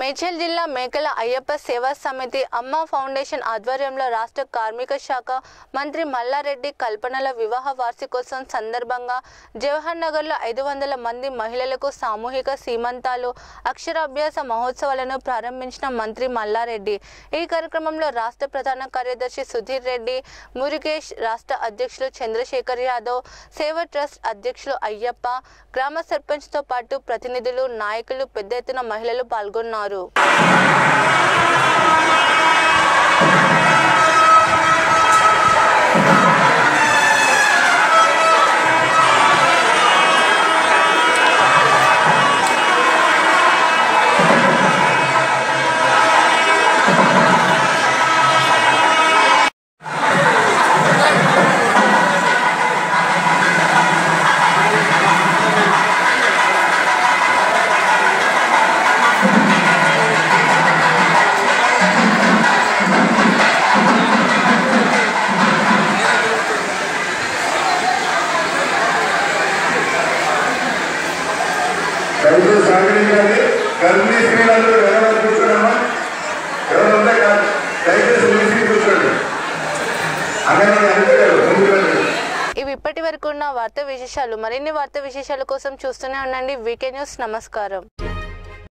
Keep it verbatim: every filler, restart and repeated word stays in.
మేడ్చల్ జిల్లా మేకల అయ్యప్ప సేవా సమితి అమ్మ ఫౌండేషన్ ఆధ్వర్యంలో రాష్ట్ర కార్మిక శాఖ మంత్రి మల్లారెడ్డి కల్పనల వివాహ వార్షికోత్సవం సందర్భంగా జవహర్ నగర్లో ఐదు వందల మంది మహిళలకు సామూహిక సీమంతాలు అక్షరాభ్యాస మహోత్సవాలను ప్రారంభించిన మంత్రి మల్లారెడ్డి ఈ కార్యక్రమంలో రాష్ట్ర ప్రధాన కార్యదర్శి సుధీర్ రెడ్డి, మురుగేష్, రాష్ట్ర అధ్యక్షులు చంద్రశేఖర్ యాదవ్, సేవ ట్రస్ట్ అధ్యక్షులు అయ్యప్ప, గ్రామ సర్పంచ్తో పాటు ప్రతినిధులు, నాయకులు, పెద్ద ఎత్తున మహిళలు పాల్గొన్నారు. దయచేసి సహకరించాలి. కర్మీ స్త్రీలందరూ ఎవరైనా కూర్చోడమ్మా, ఎవరుంటే దయచేసి నిలిచి కూర్చోండి. అక్కడ ఇవి ఇప్పటి వరకు ఉన్న వార్తా విశేషాలు. మరిన్ని వార్తా విశేషాల కోసం చూస్తూనే ఉండండి వీకే న్యూస్. నమస్కారం.